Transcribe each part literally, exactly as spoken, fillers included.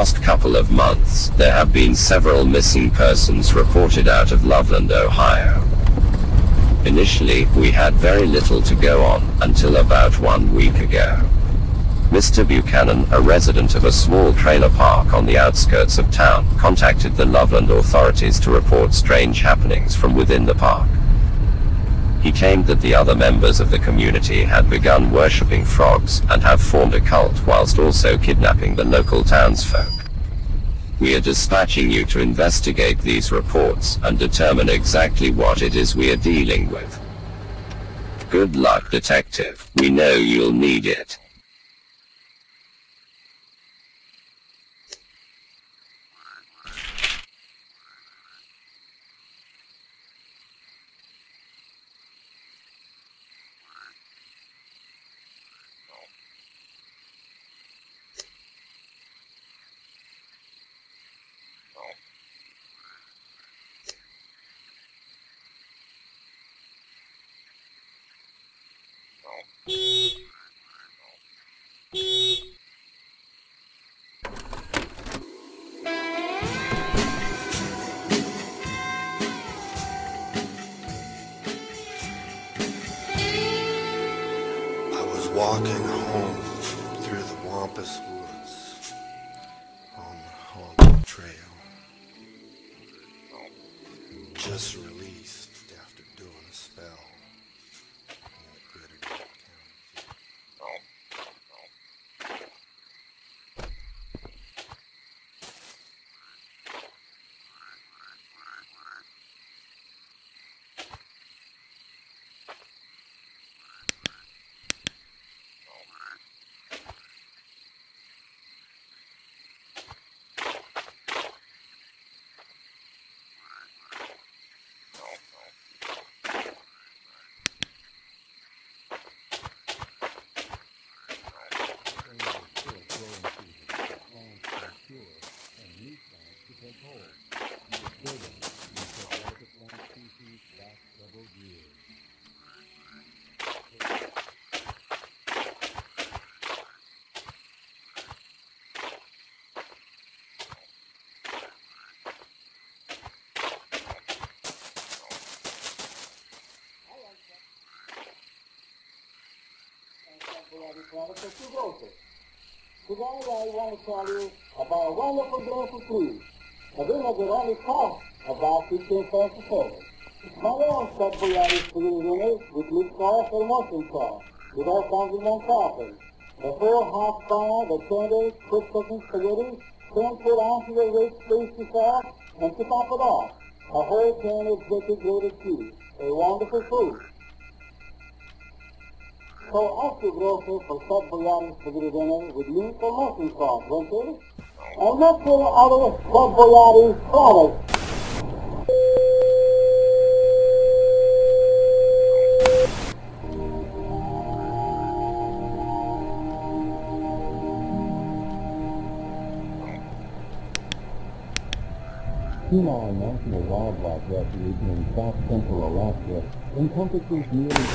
past couple of months, there have been several missing persons reported out of Loveland, Ohio. Initially, we had very little to go on, until about one week ago. Mister Buchanan, a resident of a small trailer park on the outskirts of town, contacted the Loveland authorities to report strange happenings from within the park. He claimed that the other members of the community had begun worshipping frogs, and have formed a cult whilst also kidnapping the local townsfolk. We are dispatching you to investigate these reports, and determine exactly what it is we are dealing with. Good luck, detective. We know you'll need it. Walking home through the Wampus Woods on the haunted trail, just released after doing a spell in the Critter County. Today I want to tell you about a wonderful beautiful tree. A thing that would only cost about fifteen cents a service. My own Sudbury spaghetti dinner with meat sauce or mushroom sauce, with all kinds of non toppings. The whole half pound of tender, quick cooking spaghetti, ten foot ounces of rich spicy sauce, and to top it off, a whole can of dripping grated cheese. A wonderful food. So ask your grocer for Sudbury spaghetti dinner with meat or mushroom sauce, won't you? And look for the other Sudbury products. Kenai National Wildlife Refuge in South Central Alaska encompasses nearly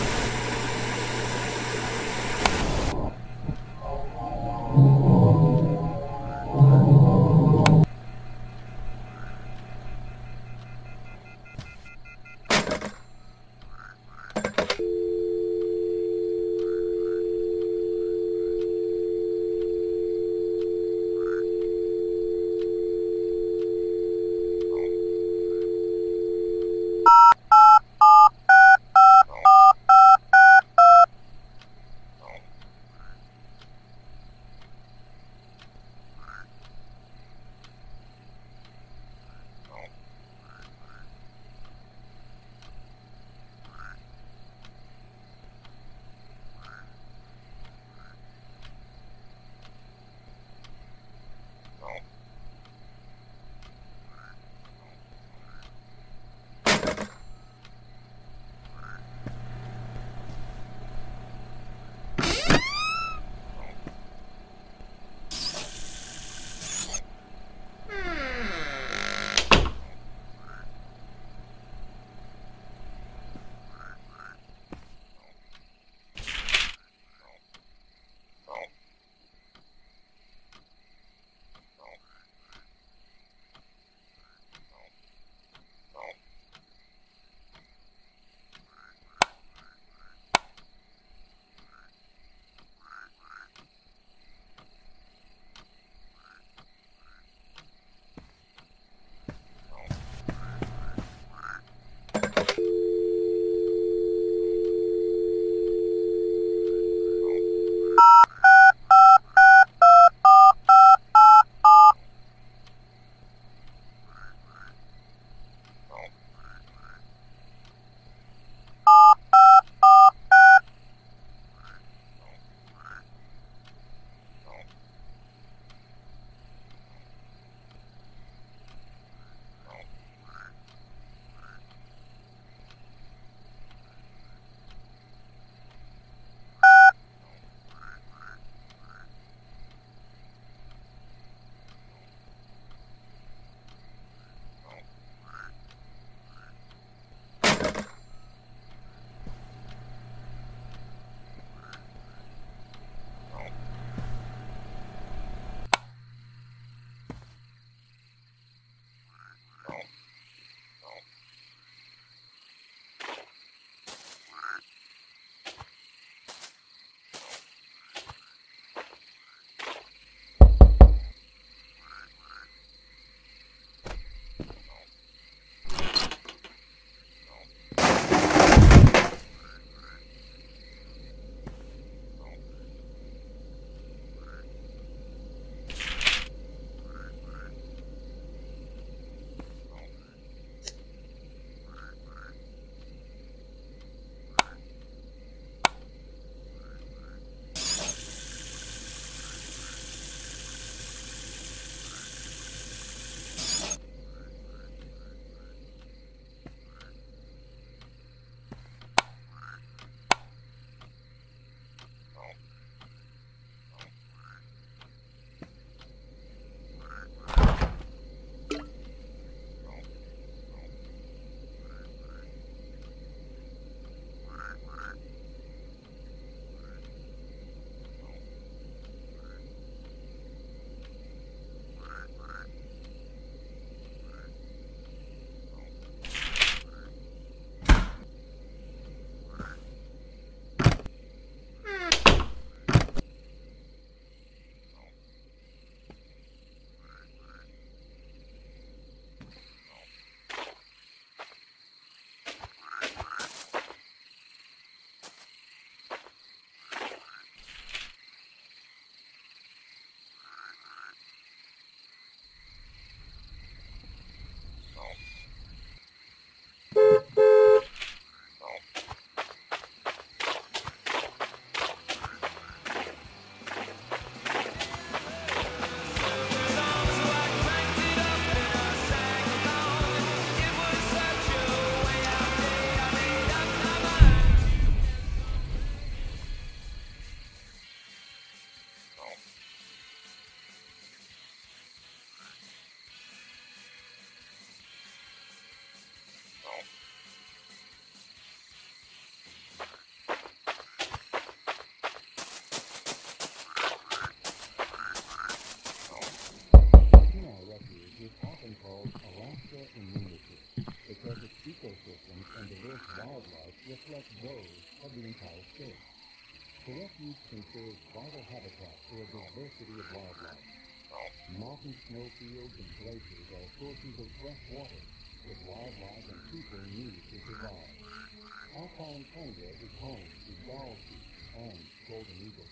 ecosystems and diverse wildlife reflect those of the entire state. The refuge confers vital habitat for a diversity of wildlife. Mountain snowfields and glaciers are sources of fresh water that wildlife and people need to survive. Alpine tundra is home to gull sheep and golden eagles.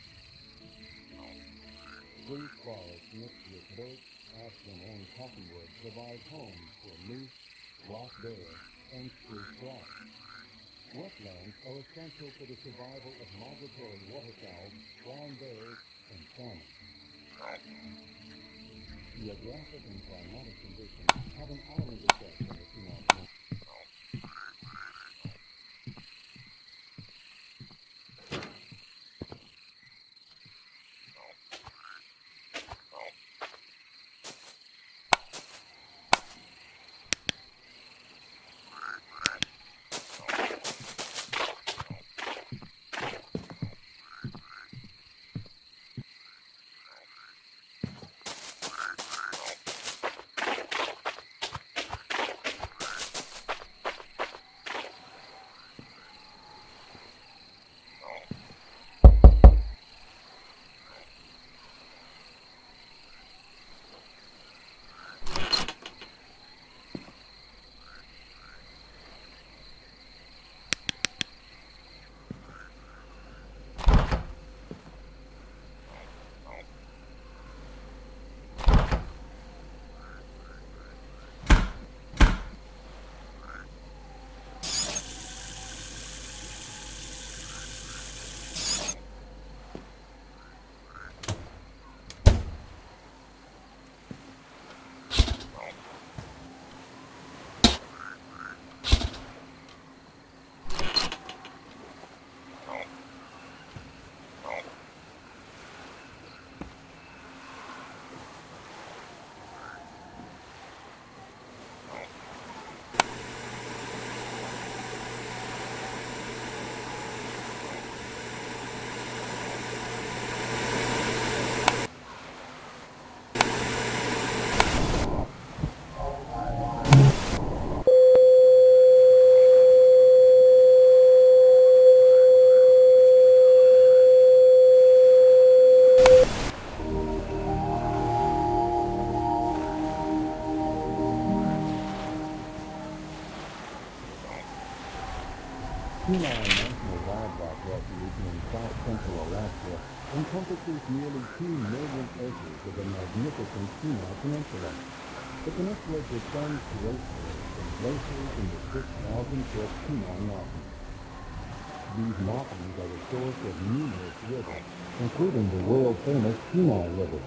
Spruce forests mixed with birch, aspen, and cottonwood provide homes for moose, black bear, and spruce grouse. Wetlands are essential for the survival of migratory waterfowl, brown bears, and salmon. Geographic and climatic conditions have an island effect on the Kenai Peninsula. Kenai National Wildlife Refuge in south central Alaska encompasses nearly two million acres of the magnificent Kenai Peninsula. The peninsula descends gracefully from glaciers in the six thousand foot Kenai Mountains. These mountains are the source of numerous rivers, including the world-famous Kenai River.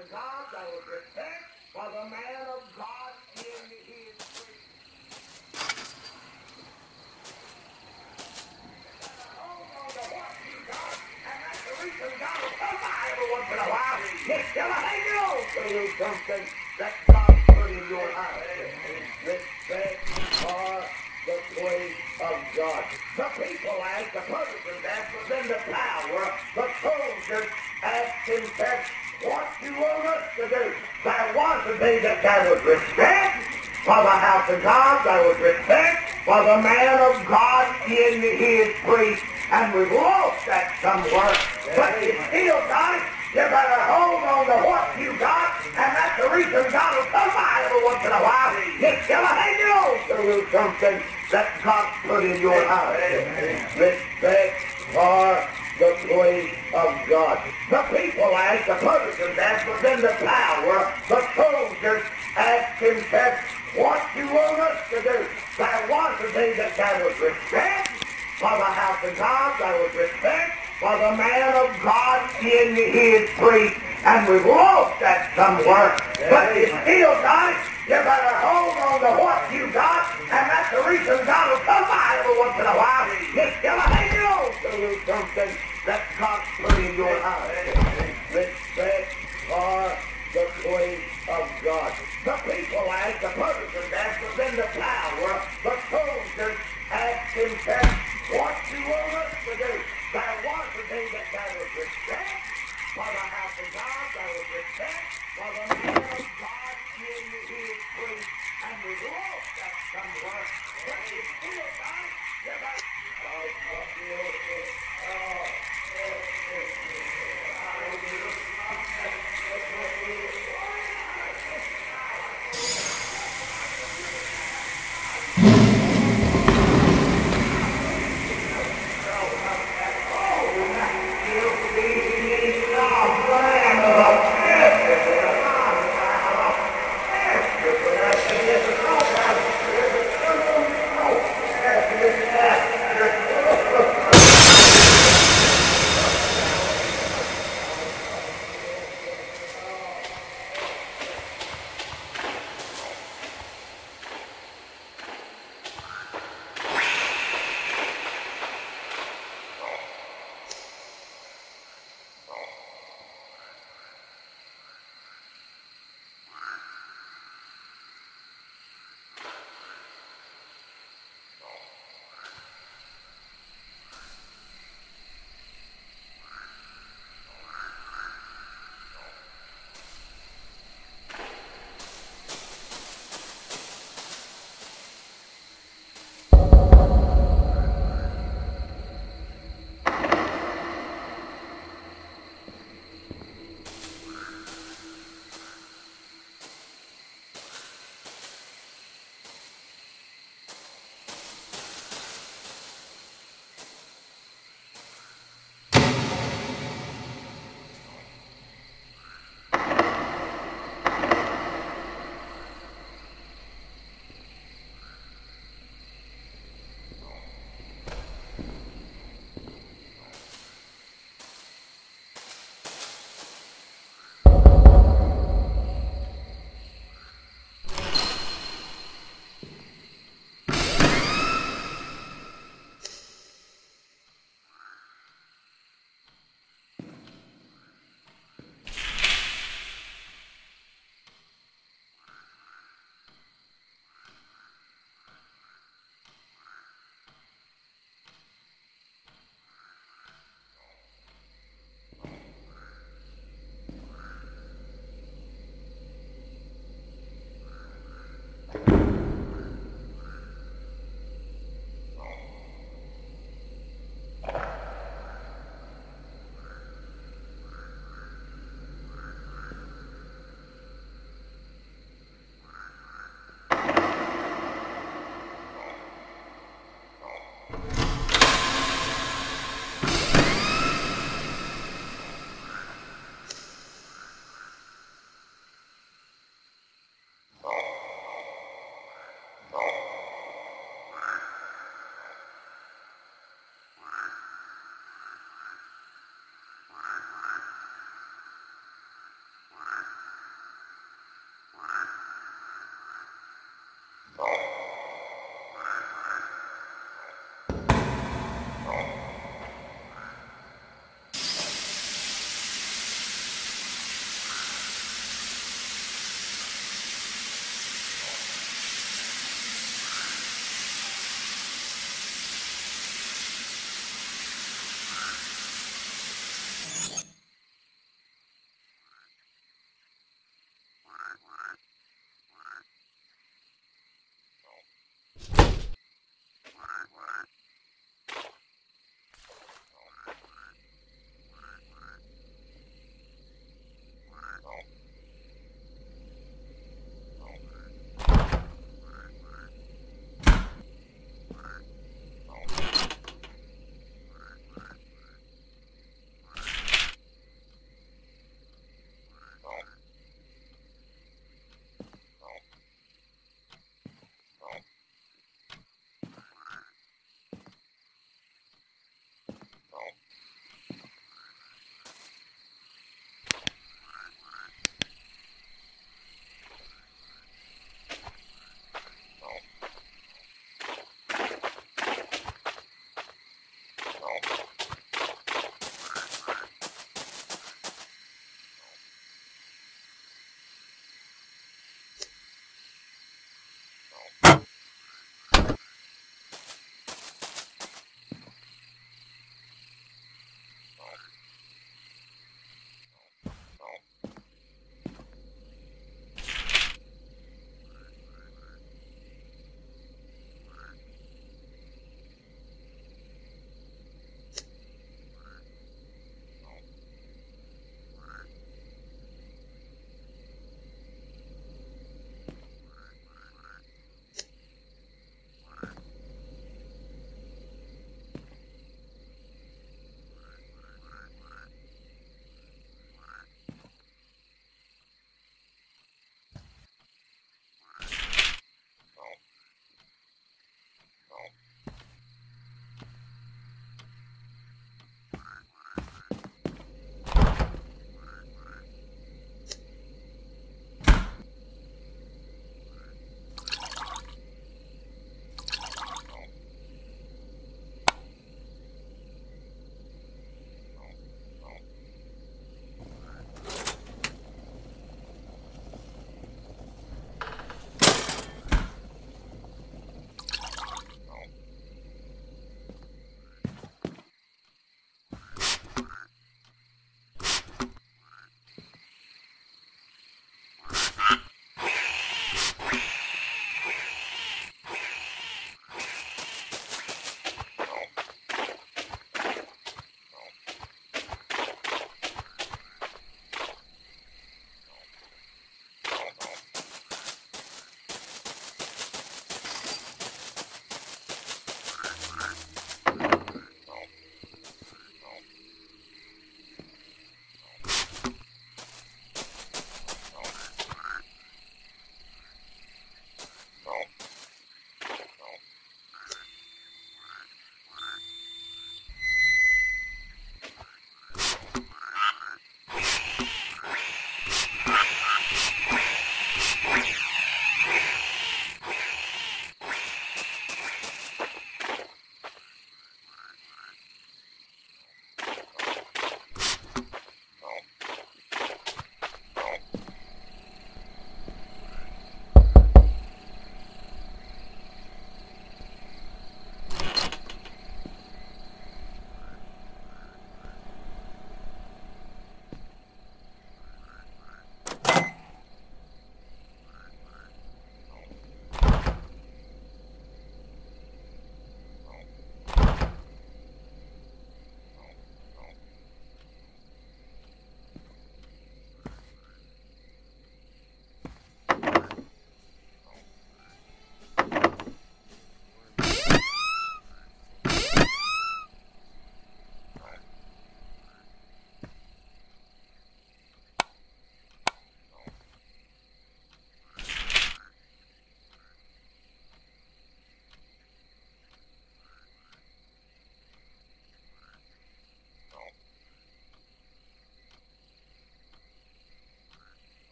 of God, there was respect for the man of God in his priest. Hold on to what you got, and that's the reason God will come by every once in a while. He's still hanging on to you something that God put in your heart. Respect for the place of God. The people asked, the publicans asked, but then the power, the soldiers asked him, said, what you want us to do? There was a day that there was respect for the house of God, there was respect for the man of God in his priest, and we've lost that somewhere, but you still got it. You better hold on to what you got, and that's the reason God will come by every once in a while. He's still hanging on to something that God put in your heart. Respect for the place of God. The people asked, the publicans asked, but then the power, the soldiers asked him, said, what you want us to do? There was a day that there was respect for the house of God, there was respect for the man of God in his priest, and we've lost that somewhere, but you still got it. You better hold on to what you got, and that's the reason God will come by every once in a while. He's still hanging on to something that God put in your heart. Respect for the place of God. The people asked, the publicans asked, but then the power, the soldiers asked him, said, what you want us to do? There was a day that there was respect for the house of God, there was respect for the man of God in his priest, and we lost that somewhere, but you still got it. You got it. Oh, oh, oh.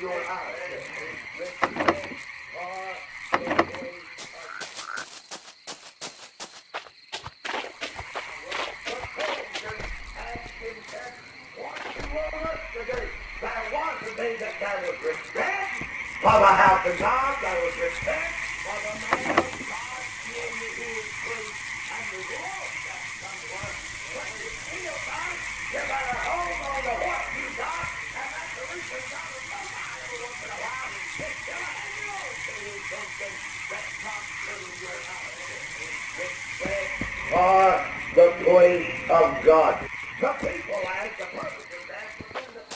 your house. Respect for the place there was respect for the house of God, there was respect for the man of God, only who is free, and the Lord that comes to us. When you feel God, you better hold on to what you got, and that's the reason God will come by every once in a while and take you and you know to do something that's not true in your house. Respect for the place of God. The people as the purpose of that within the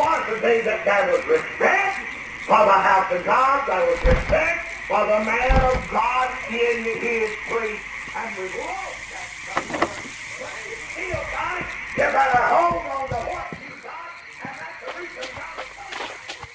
was the day that there was respect for the house of God, there was respect for the man of God in his place, and we lost that somewhere. But if you still got it, you better hold on to what you got, and that's the reason God is coming.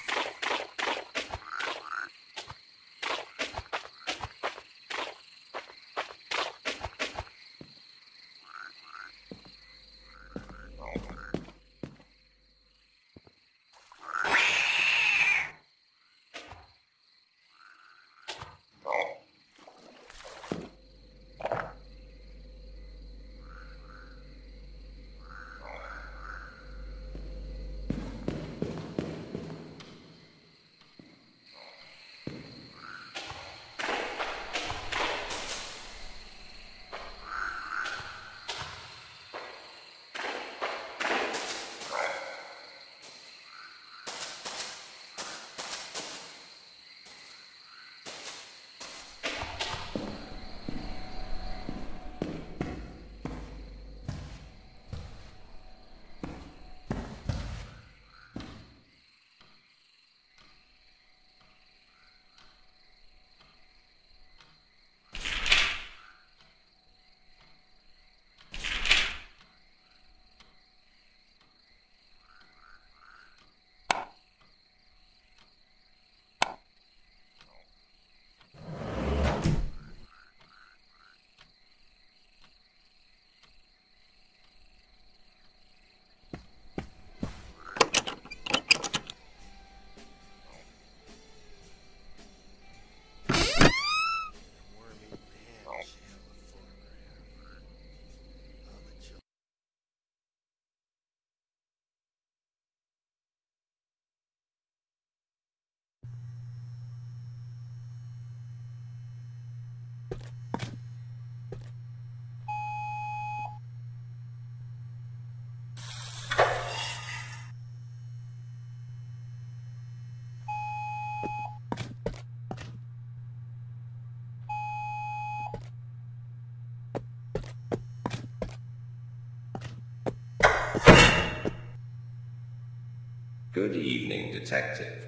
Good evening, Detective.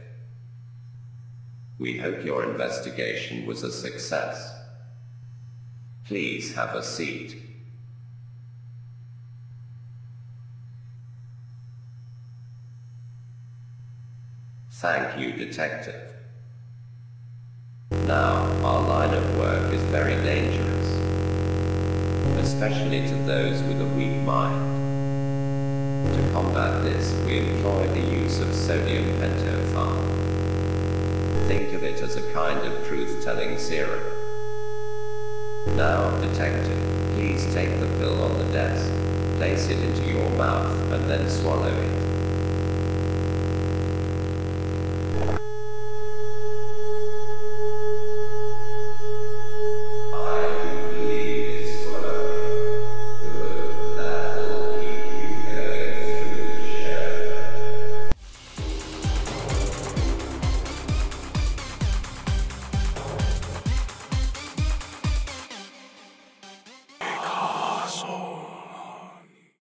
We hope your investigation was a success. Please have a seat. Thank you, Detective. Now, our line of work is very dangerous, especially to those with a weak mind. To combat this, we employ the use of sodium pentothal. Think of it as a kind of truth-telling serum. Now, Detective, please take the pill on the desk, place it into your mouth, and then swallow it.